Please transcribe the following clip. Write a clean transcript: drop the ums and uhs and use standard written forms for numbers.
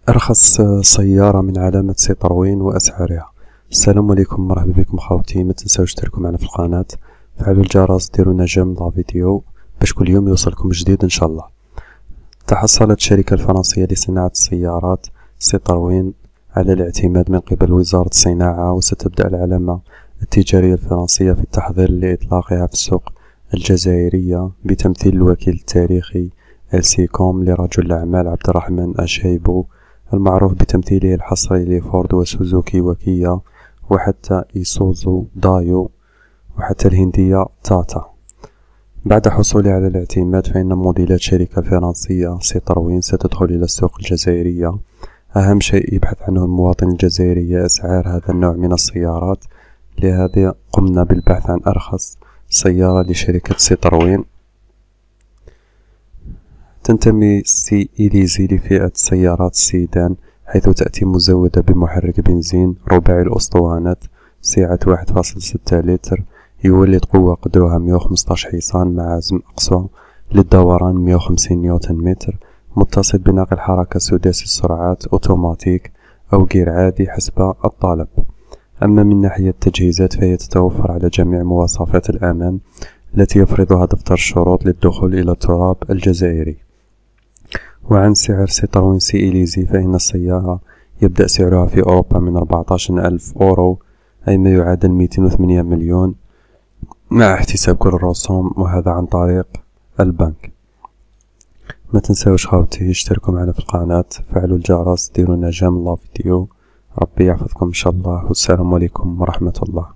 أرخص سيارة من علامة سيطروين وأسعارها. السلام عليكم، مرحبا بكم خوتي. ما تنساوش تشتركوا معنا في القناة، فعلوا الجرس، ديروا نجم لا فيديو باش كل يوم يوصلكم جديد إن شاء الله. تحصلت الشركة الفرنسية لصناعة السيارات سيطروين على الاعتماد من قبل وزارة الصناعة، وستبدأ العلامة التجارية الفرنسية في التحضير لإطلاقها في السوق الجزائرية بتمثيل الوكيل التاريخي السيكوم لرجل الأعمال عبد الرحمن أشيبو، المعروف بتمثيله الحصري لفورد وسوزوكي وكيا وحتى إيسوزو دايو وحتى الهندية تاتا. بعد حصوله على الاعتماد، فإن موديلات شركة فرنسية سيطروين ستدخل إلى السوق الجزائرية. أهم شيء يبحث عنه المواطن الجزائري هي أسعار هذا النوع من السيارات، لهذا قمنا بالبحث عن أرخص سيارة لشركة سيطروين. تنتمي سي إليزي لفئة سيارات السيدان، حيث تأتي مزودة بمحرك بنزين رباعي الأسطوانات سعة 1.6 لتر، يولد قوة قدرها 115 حصان مع عزم أقصى للدوران 150 نيوتن متر، متصل بناقل حركة سداسي السرعات أوتوماتيك أو غير عادي حسب الطلب. أما من ناحية التجهيزات فهي تتوفر على جميع مواصفات الأمان التي يفرضها دفتر الشروط للدخول إلى التراب الجزائري. وعن سعر سيطروين سي إليزي، فإن السيارة يبدأ سعرها في أوروبا من 14,000 أورو، أي ما يعادل 208 مليون مع احتساب كل الرسوم، وهذا عن طريق البنك. ما تنساوش خوتي اشتركوا معنا في القناة، فعلوا الجرس، ديروا نجم لا فيديو. ربي يحفظكم إن شاء الله، والسلام عليكم ورحمة الله.